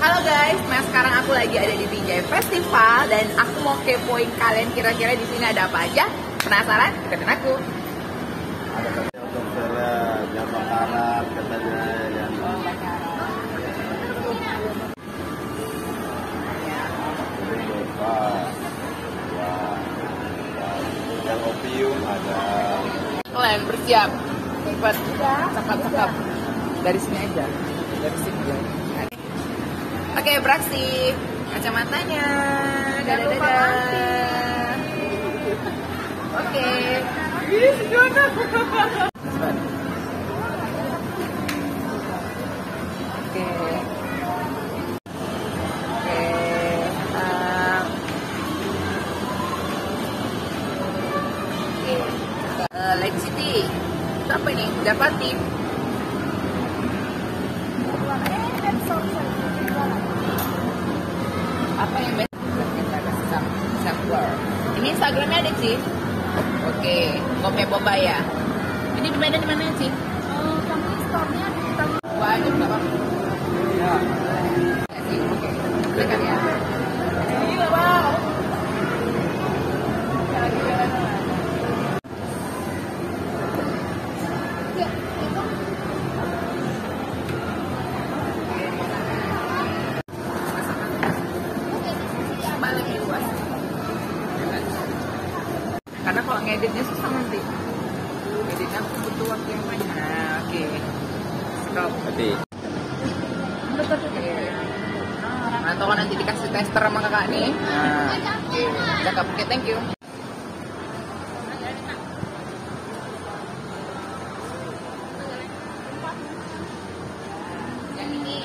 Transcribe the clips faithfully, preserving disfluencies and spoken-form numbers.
Halo guys, nah sekarang aku lagi ada di B J Festival dan aku mau kepoin kalian kira-kira di sini ada apa aja. Penasaran? Ikutin aku. Ada katanya untuk film, yang bakaran katanya yang yang opium ada. Kalian bersiap. Cepat, cakap-cakap. Dari sini aja. Dari sini aja. Oke, beraksi. Kacamatanya. Dadah-dadah. Oke. Ih, sejodoh. Oke. Oke. Uh, Oke. Uh, Lake City. Itu apa ini? Dapat tip. Apa yang best? Kita kasih sampler. Ini Instagramnya ada sih. Oke, Kome Boba ya. Ini di Medan di mana sih? Oh, kami store-nya di Banyak nggak bang? Ya. Oke, silakan ya. Gila bang. Karena kalau ngeditnya susah nanti. Ngeditnya aku butuh waktu yang banyak. Nah, oke. Okay. Stop. Tadi. Oke. Atau kan nanti dikasih tester sama kakak nih. Nah, oke. Okay. Cakep. Oke, okay, thank you. Yang ini.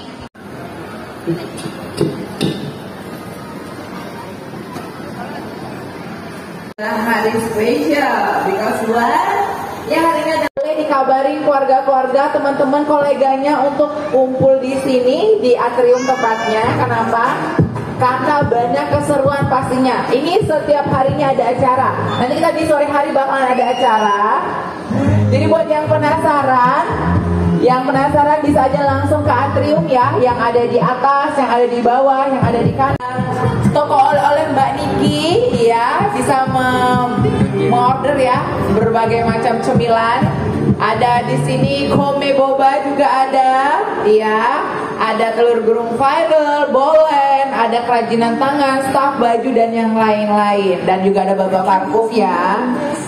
Hari spesial because what? Ya hari ini ada dikabarin keluarga-keluarga, teman-teman, koleganya untuk kumpul di sini di atrium tempatnya. Kenapa? Karena banyak keseruan pastinya. Ini setiap harinya ada acara. Nanti kita di sore hari bakalan ada acara. Jadi buat yang penasaran, yang penasaran bisa aja langsung ke atrium ya, yang ada di atas, yang ada di bawah, yang ada di kanan. Toko oleh-oleh Mbak Niki ya, bisa mengorder ya berbagai macam cemilan. Ada di sini Kome Boba juga ada, ya. Ada telur gulung viral, bolen, ada kerajinan tangan, staf baju dan yang lain-lain. Dan juga ada Bapak Parkuf ya.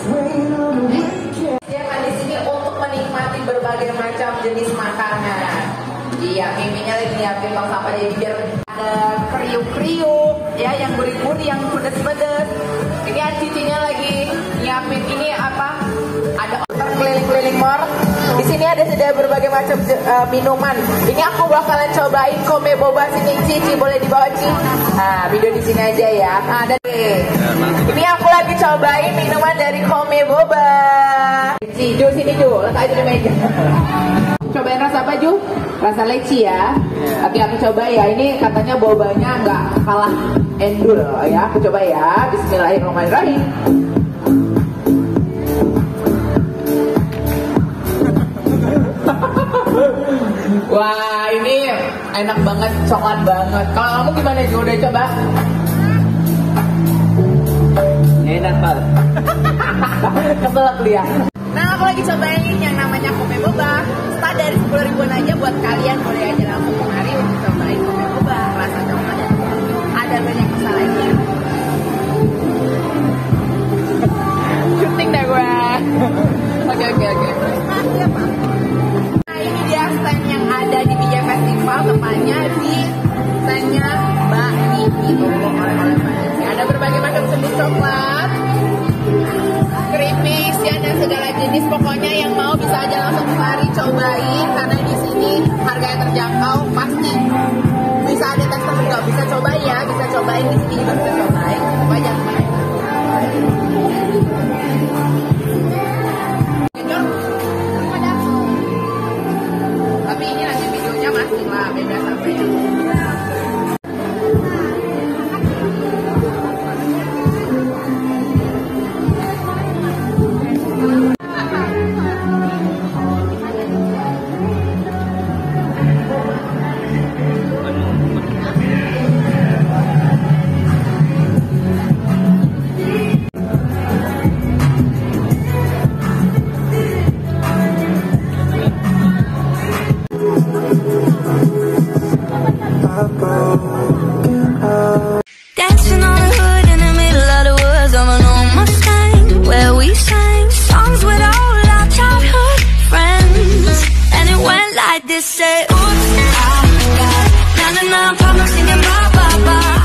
Siapkan di sini untuk menikmati berbagai macam jenis makanan. Iya, miminya lagi nyiapin bang sampah jadi biar ada kriuk-kriuk ya, yang gurih-gurih, yang pedes-pedes. Ini cicinya lagi nyiapin ini apa? Ada order keliling-keliling mall. Di sini ada sudah berbagai macam uh, minuman. Ini aku bakalan cobain Kome Boba sini, Cici boleh dibawa Cici. Nah, video di sini aja ya. Nah, ada deh. Ini aku lagi cobain minuman dari Kome Boba. Cici, Ju sini Ju, letak aja di meja. Cobain rasa apa Ju? Rasa leci ya. Tapi aku coba ya. Ini katanya bobanya nggak kalah endul ya. Aku coba ya. Bismillahirrahmanirrahim. Wah, ini enak banget, coklat banget. Kalau kamu gimana Ju? Udah coba? Enak banget. Kesel aku ya. Nah, aku lagi cobain yang namanya Kome Boba. Start dari sepuluh ribuan aja buat kalian. Boleh aja langsung kemari untuk cobain Kome Boba. Rasa coklat dan ada banyak rasa lagi. Syuting deh gue. Oke, oke, oke. Nah, ini dia stand yang ada di B J Festival. Tepatnya di standnya Mbak Niki. Oleh-oleh Mbak Niki. Ada berbagai macam jenis coklat, keripik, ya, dan segala jenis. Pokoknya yang mau bisa aja langsung kemari cobain, karena di sini harganya terjangkau pasti. Bisa ada tester juga, bisa cobain ya, bisa cobain di sini juga bisa cobain. Coba aja kemarin. Tapi ini nanti videonya masih lah beda sampai. like this, say oops, I got na na na problems thinking about, bye bye.